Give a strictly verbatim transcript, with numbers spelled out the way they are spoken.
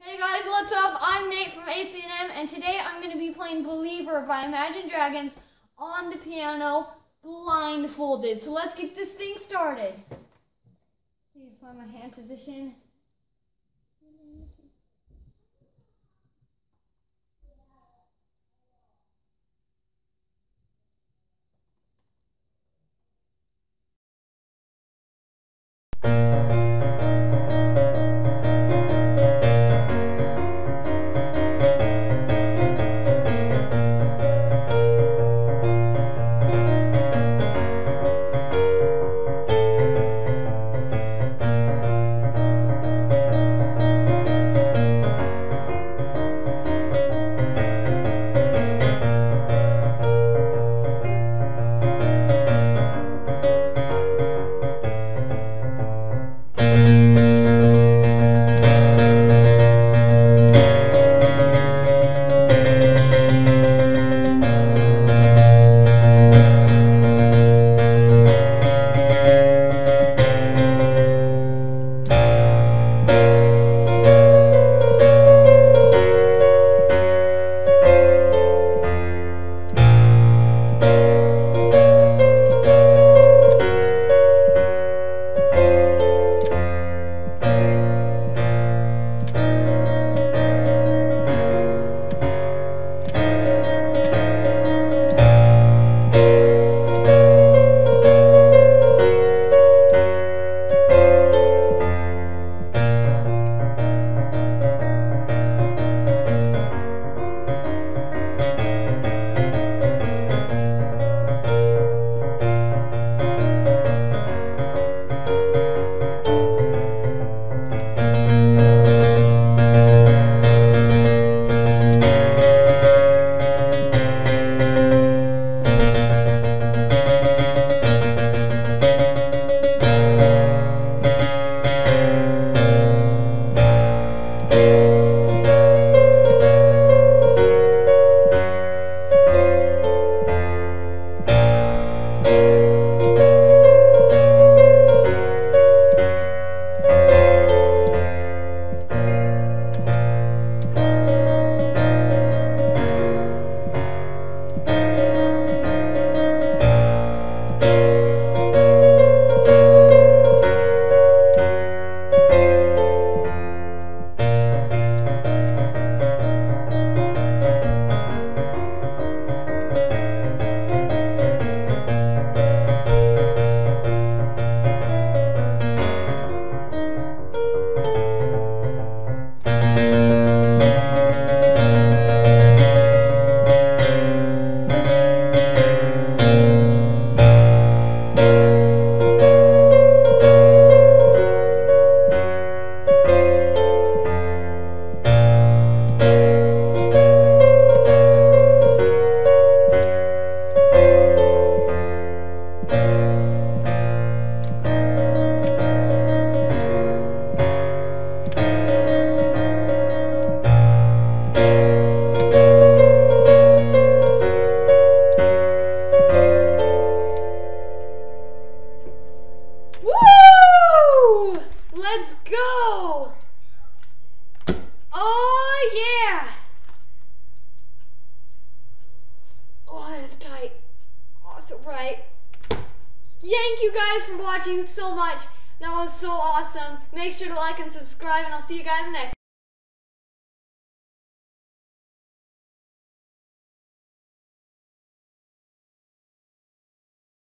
Hey guys, what's up? I'm Nate from A C N M, and today I'm going to be playing Believer by Imagine Dragons on the piano, blindfolded. So let's get this thing started. See if I find my hand position. Let's go! Oh yeah! Oh, that is tight. Awesome, right? Thank you guys for watching so much. That was so awesome. Make sure to like and subscribe, and I'll see you guys next time.